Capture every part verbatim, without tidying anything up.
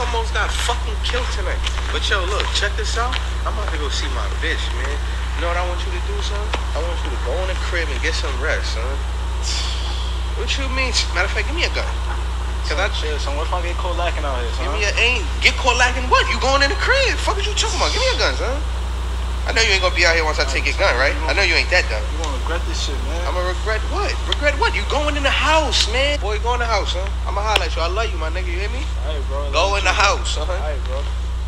almost got fucking killed tonight. But yo, look, check this out. I'm about to go see my bitch, man. You know what I want you to do, son? I want you to go in the crib and get some rest, son. What you mean? Matter of fact, give me a gun. Cause I shit, son. What if I get caught lacking out here, son? Give me a aim. Get caught lacking what? You going in the crib? Fuck what you talking about? Give me a gun, son. I know you ain't gonna be out here once I take your gun, right? I know you ain't that dumb. You gonna regret this shit, man. I'ma regret what? Regret what? You going in the house, man. Boy, go in the house, huh? I'ma holler at you. I love you, my nigga. You hear me? Alright, bro. Go in the house, huh? Alright, bro.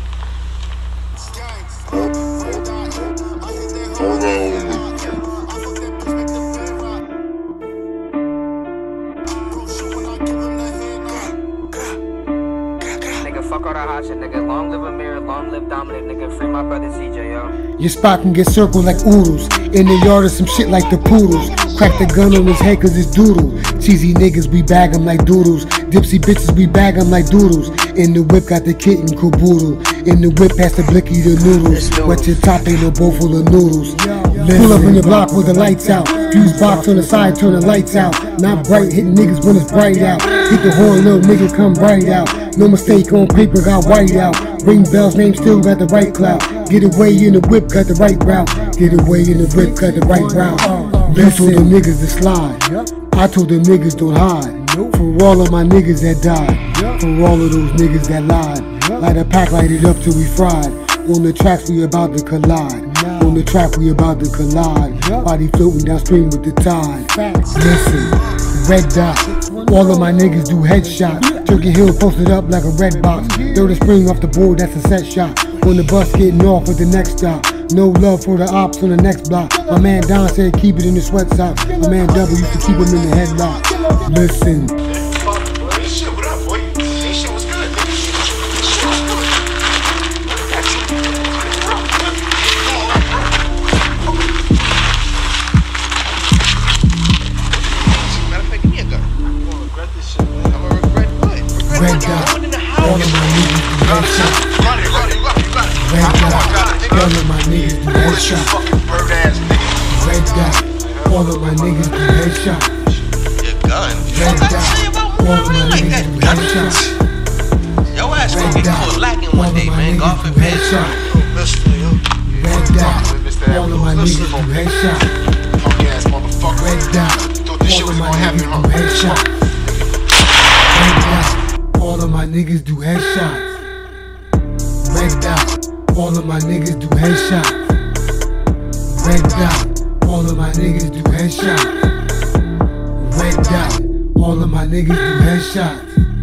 Fuck all that hot shit, nigga. Long live Amir, long live Dominic, nigga. Free my brother C J, yo. Your spot can get circled like oodles. In the yard of some shit like the poodles. Crack the gun on his head cause it's doodle. Cheesy niggas, we bag them like doodles. Dipsy bitches, we bag them like doodles. In the whip, got the kitten caboodle. In the whip, pass the blicky the noodles. Wet your top, ain't no bowl full of noodles. Pull up in your block with the lights out. Fuse box on the side, turn the lights out. Not bright, hitting niggas when it's bright out. Hit the horn, little nigga, come right out. No mistake on paper, got white out. Ring bells, name still got the right clout. Get away in the whip, cut the right route. Get away in the whip, cut the right route. You told them niggas to slide. I told them niggas don't hide. For all of my niggas that died. For all of those niggas that lied. Light a pack, light it up till we fried. On the tracks we about to collide. On the track we about to collide. Body floating downstream with the tide. Listen, red dot. All of my niggas do headshots. Turkey Hill posted up like a red box. Throw the spring off the board, that's a set shot. On the bus getting off at the next stop. No love for the ops on the next block. My man Don said keep it in the sweat socks. My man W used to keep him in the headlock. Listen. Red dot, all of my niggas do headshot. Red dot, all of my niggas do headshot. Red dot, all of my niggas do headshot. Red dot, all of my niggas do headshot. Yo ass gonna get caught lacking one day, man. God forbid. Red dot, all of my niggas do headshot. Red dot, all of my niggas do headshot. Red dot. All of my niggas do headshots. Red dot, all of my niggas do headshots. Red dot, all of my niggas do headshots. Red dot, all of my niggas do headshots.